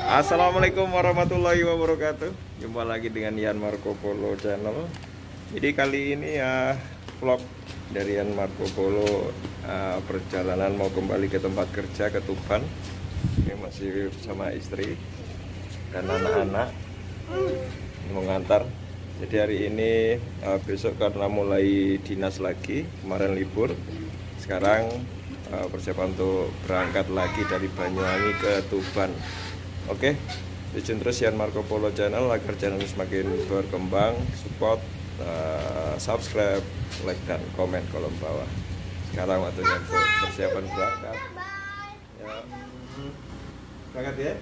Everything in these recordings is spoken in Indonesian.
Assalamualaikum warahmatullahi wabarakatuh. Jumpa lagi dengan Ian Marco Polo Channel. Jadi kali ini ya vlog dari Ian Marco Polo, perjalanan mau kembali ke tempat kerja ke Tuban. Ini masih bersama istri dan anak-anak mau ngantar. Jadi hari ini besok karena mulai dinas lagi, kemarin libur. Sekarang persiapan untuk berangkat lagi dari Banyuwangi ke Tuban. Oke, stay terus Ian Marco Polo Channel agar channel ini semakin berkembang. Support, subscribe, like dan komen kolom bawah. Sekarang waktunya untuk persiapan berangkat. Ya. Berangkat ya?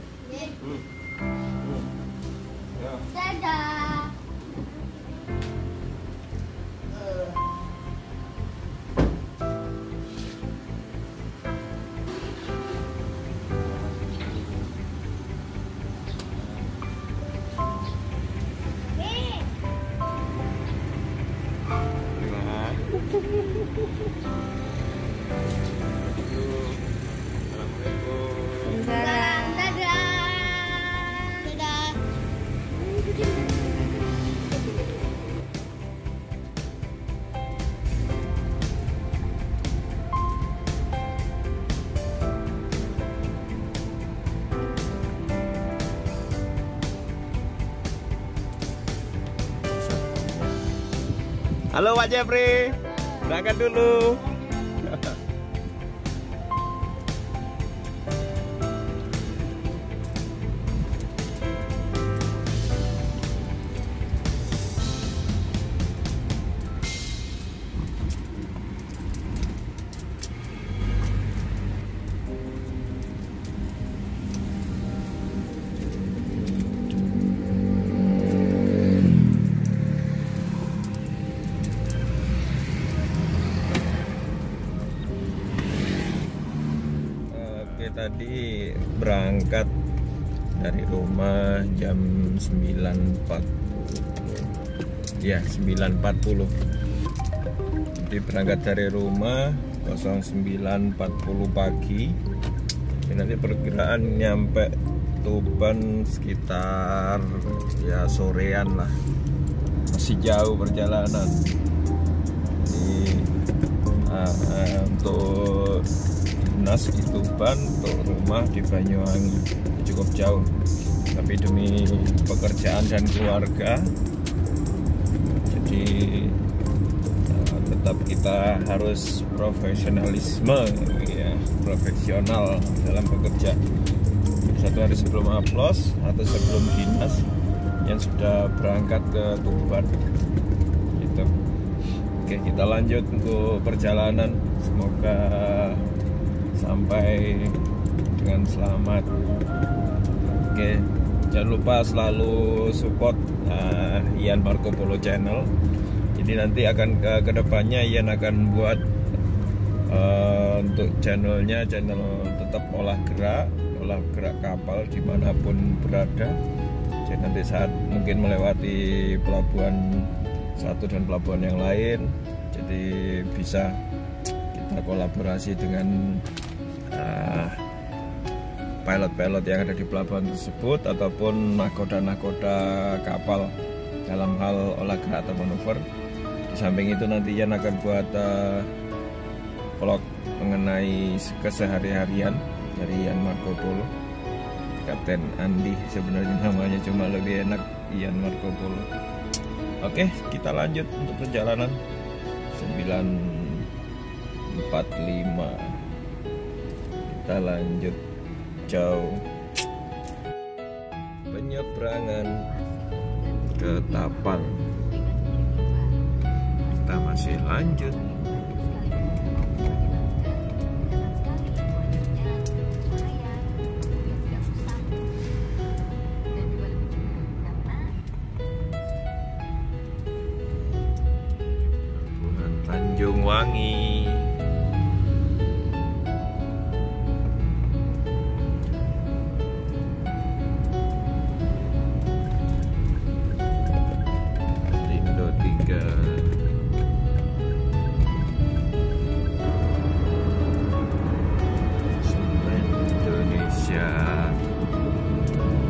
Ya. Dadah. Halo Pak Jeffrey, berangkat dulu. Tadi berangkat dari rumah jam 9.40 ya, 9.40. Jadi berangkat dari rumah 09.40 pagi. Jadi nanti perkiraan nyampe Tuban sekitar ya sorean lah, masih jauh perjalanan. Jadi untuk dinas di Tuban, untuk rumah di Banyuwangi cukup jauh, tapi demi pekerjaan dan keluarga jadi tetap kita harus profesionalisme ya, profesional dalam bekerja. Satu hari sebelum aplos atau sebelum dinas yang sudah berangkat ke Tuban gitu. Oke, kita lanjut untuk perjalanan, semoga sampai dengan selamat. Oke, jangan lupa selalu support Ian Marco Polo Channel. Jadi nanti akan ke depannya Ian akan buat untuk channelnya, channel tetap olah gerak kapal dimanapun berada. Jadi nanti saat mungkin melewati pelabuhan satu dan pelabuhan yang lain, jadi bisa kita kolaborasi dengan pilot-pilot yang ada di pelabuhan tersebut ataupun nakoda-nakoda kapal dalam hal olah gerak atau manuver. Di samping itu nanti Ian akan buat vlog mengenai kesehari-harian dari Ian Marco Polo. Kapten Andi sebenarnya namanya, cuma lebih enak Ian Marco Polo. Oke, kita lanjut untuk perjalanan 9.45. Kita lanjut jauh penyeberangan ke Tapal. Kita masih lanjut. Tanjung Wangi. Indo 3. Indonesia.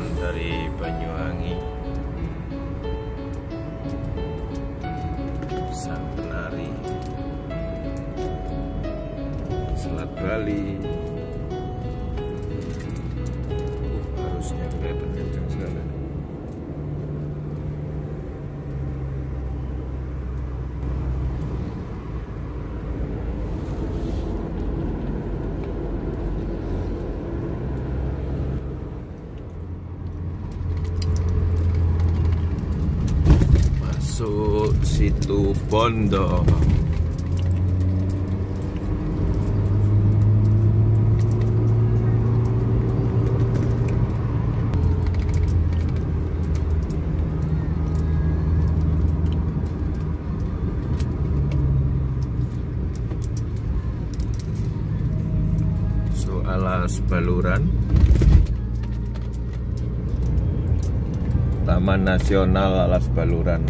Keraton dari Banyuwangi. Sang penari Selat Bali. Harusnya kelihatan kencang sekali. Masuk Situ Bondo. Alas Baluran, Taman Nasional Alas Baluran.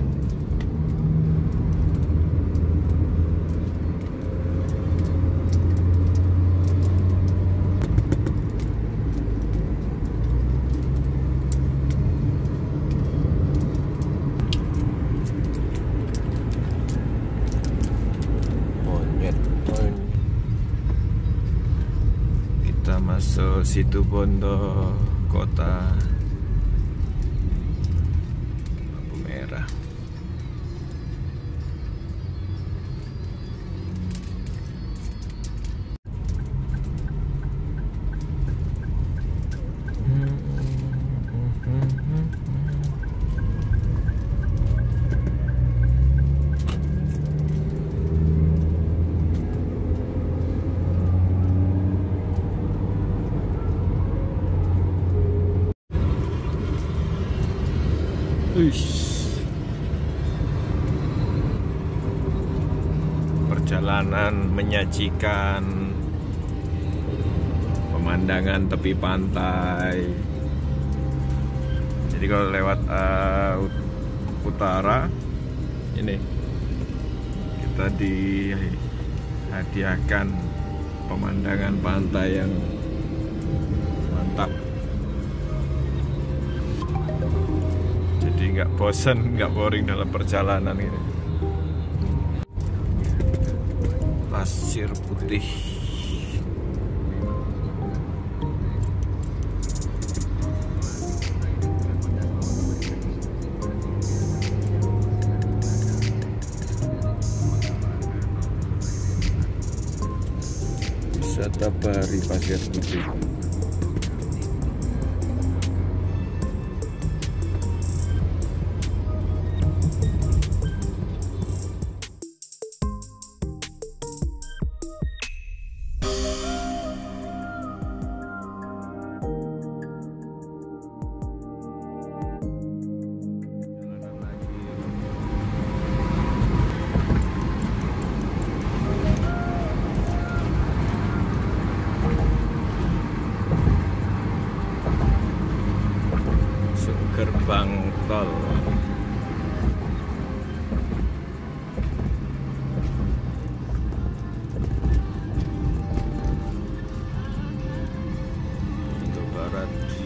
Kita masuk Situ Bondo, kota lampu merah. Perjalanan menyajikan pemandangan tepi pantai. Jadi kalau lewat utara ini kita dihadiahkan pemandangan pantai yang mantap. Jadi nggak bosan, nggak boring dalam perjalanan ini. Pasir putih. Wisata Bahari Pasir Putih. Gerbang tol. Pintu barat.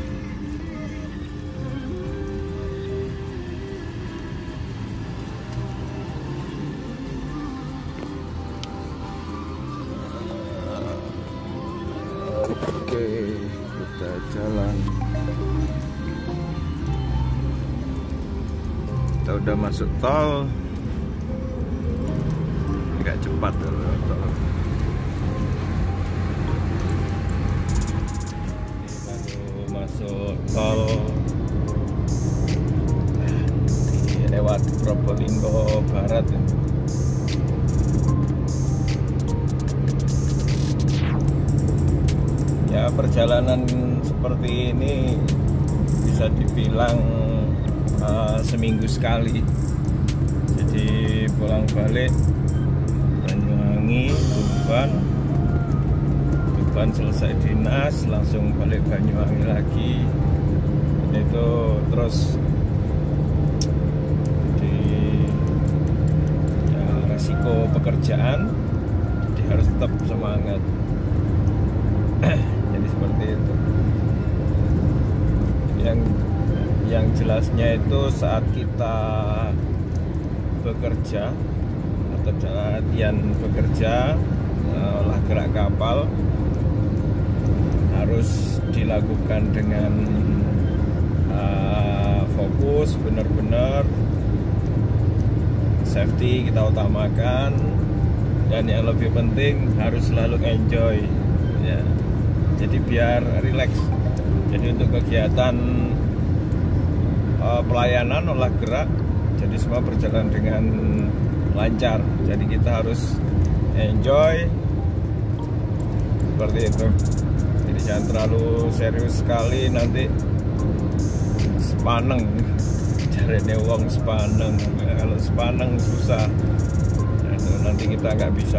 Oke, kita jalan. Kita udah masuk tol, agak cepat dulu tol. Baru masuk tol, lewat Probolinggo Barat. Ya, perjalanan seperti ini bisa dibilang seminggu sekali. Jadi pulang balik Banyuwangi, Tuban selesai dinas langsung balik Banyuwangi lagi. Itu terus di resiko pekerjaan, jadi harus tetap semangat. Jadi seperti itu. yang jelasnya itu saat kita bekerja atau latihan bekerja, olah gerak kapal harus dilakukan dengan fokus, benar-benar safety kita utamakan, dan yang lebih penting harus selalu enjoy ya. Jadi biar relax. Jadi untuk kegiatan pelayanan olah gerak, jadi semua berjalan dengan lancar. Jadi kita harus enjoy seperti itu. Jadi jangan terlalu serius sekali, nanti sepaneng. Caranya wong sepaneng. Kalau sepaneng susah. Nah, nanti kita nggak bisa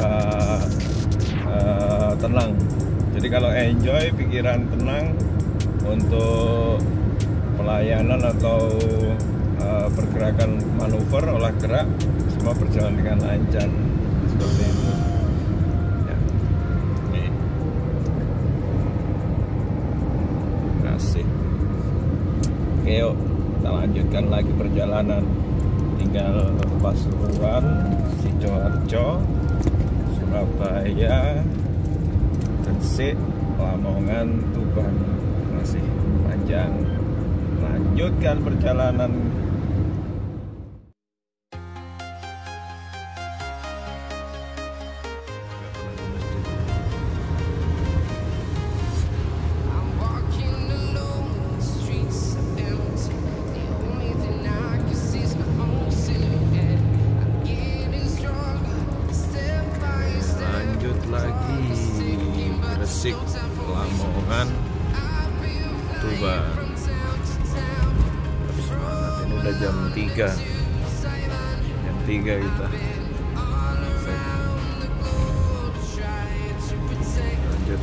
tenang. Jadi kalau enjoy, pikiran tenang, untuk pelayanan atau pergerakan manuver olah gerak semua berjalan dengan lancar seperti itu ya. Oke. Terima kasih. Oke, yuk kita lanjutkan lagi perjalanan. Tinggal Pasuruan, Sidoarjo, Surabaya, Gresik, Lamongan, Tuban. Masih panjang. Lanjutkan perjalanan. Lanjut lagi. Gresik, Lamongan, Tuban. Semangat, ini udah jam 3. Jam 3 kita. Lanjut.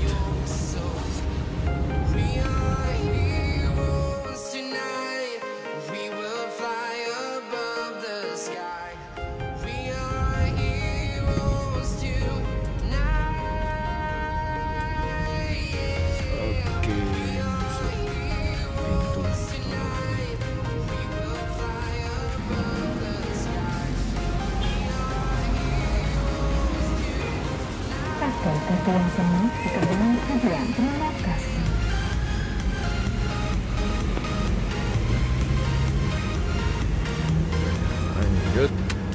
Bantuan semua pekerjaan kerjaan. Terima kasih. Lanjut.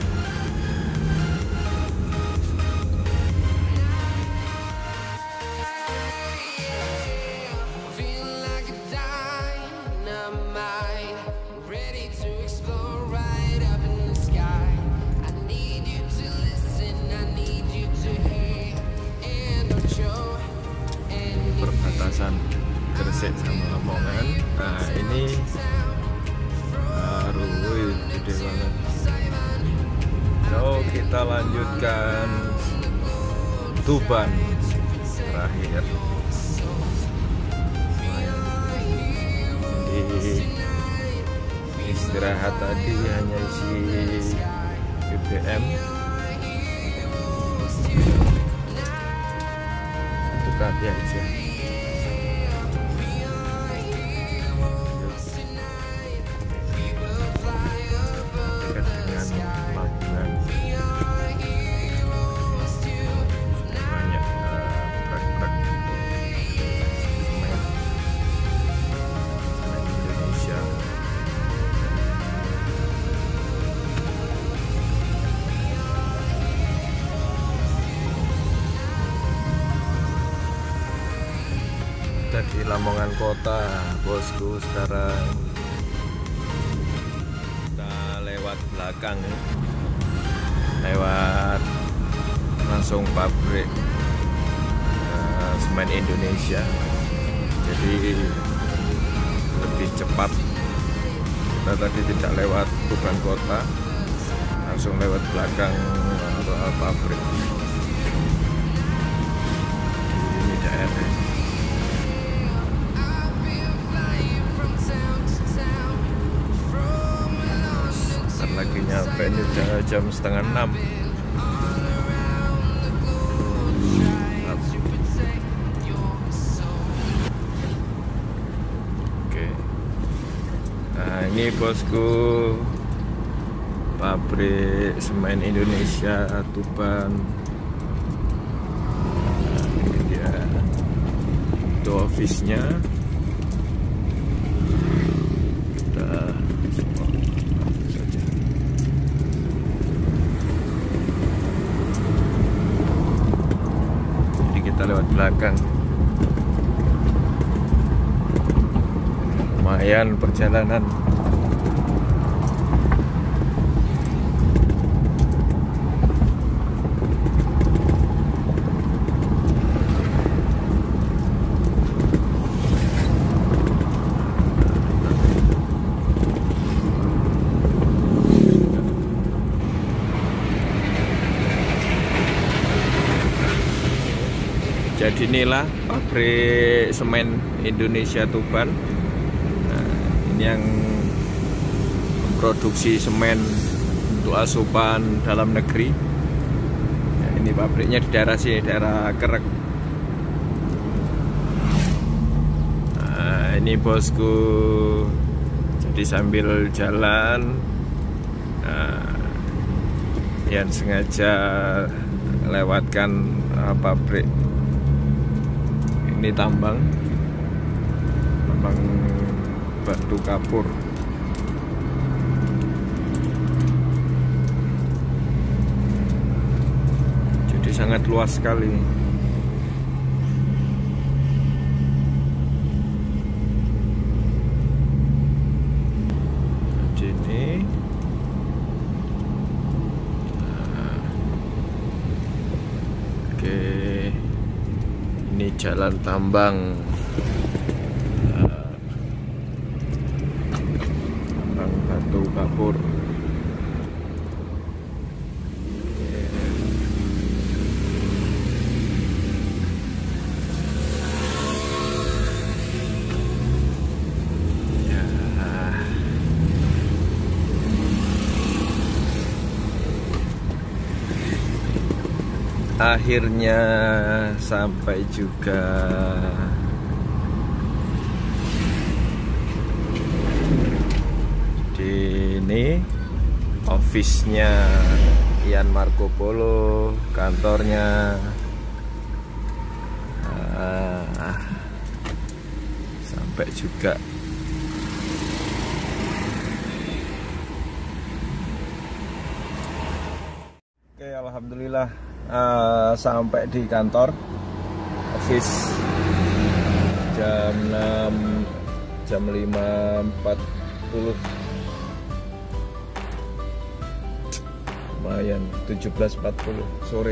Perbatasan Gresik sama Lamongan. Nah ini baru gede banget. So kita lanjutkan Tuban terakhir. Jadi istirahat tadi hanya isi BBM satu kali aja. Di Lamongan kota, bosku. Sekarang kita lewat belakang, lewat langsung pabrik semen Indonesia. Jadi lebih cepat. Kita tadi tidak lewat Tuban kota, langsung lewat belakang pabrik. Ini daerah. Lagi nyampe ini udah jam 5:30. Oke. Ini bosku, pabrik semen Indonesia Tuban. Ini dia, itu office-nya. Kita saja. Jadi kita lewat belakang. Lumayan perjalanan. Jadi inilah pabrik semen Indonesia Tuban. Ini yang memproduksi semen untuk asupan dalam negeri. Nah, ini pabriknya di daerah sini, daerah Kerek. Nah, ini bosku. Jadi sambil jalan, yang sengaja lewatkan pabrik. Ini tambang batu kapur. Jadi sangat luas sekali. Jadi oke, ini jalan tambang. Batu kapur. Ya. Akhirnya sampai juga. Ini office-nya Ian Marco Polo, kantornya. Sampai juga. Oke, alhamdulillah sampai di kantor office jam 5.40. Lumayan, 17.40 sore.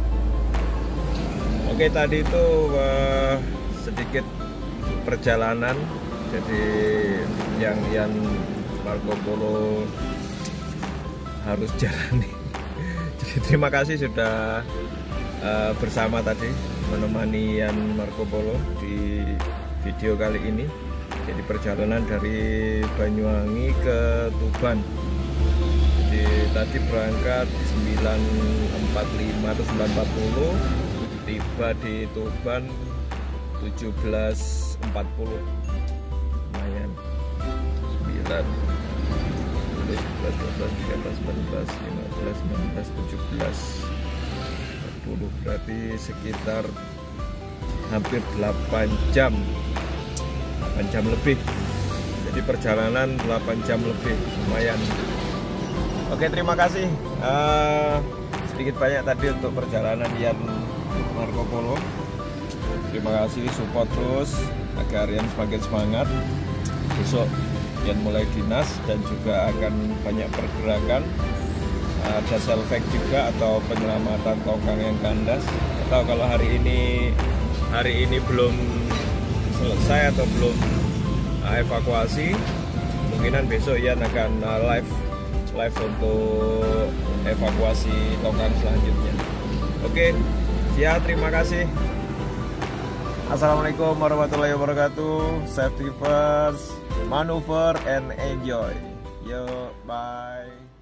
Oke, tadi itu sedikit perjalanan. Jadi yang Marco Polo harus jalani. Jadi terima kasih sudah bersama tadi menemani Ian Marco Polo di video kali ini. Jadi perjalanan dari Banyuwangi ke Tuban. Tadi berangkat 9.45 atau 9.40, tiba di Tuban 17.40. Lumayan. 9, 10, 11, 12, 13, 14, 15, 16, 17, 20. Berarti sekitar hampir 8 jam. 8 jam lebih. Jadi perjalanan 8 jam lebih. Lumayan. Oke, terima kasih sedikit banyak tadi untuk perjalanan Ian Marco Polo. Terima kasih, support terus agar Ian semakin semangat. Besok Ian mulai dinas dan juga akan banyak pergerakan. Ada selfie juga atau penyelamatan tongkang yang kandas. Atau kalau hari ini belum selesai atau belum evakuasi, kemungkinan besok Ian akan live untuk evakuasi tongkang selanjutnya. Oke, siap, terima kasih. Assalamualaikum warahmatullahi wabarakatuh. Safety first, maneuver and enjoy. Yo, bye.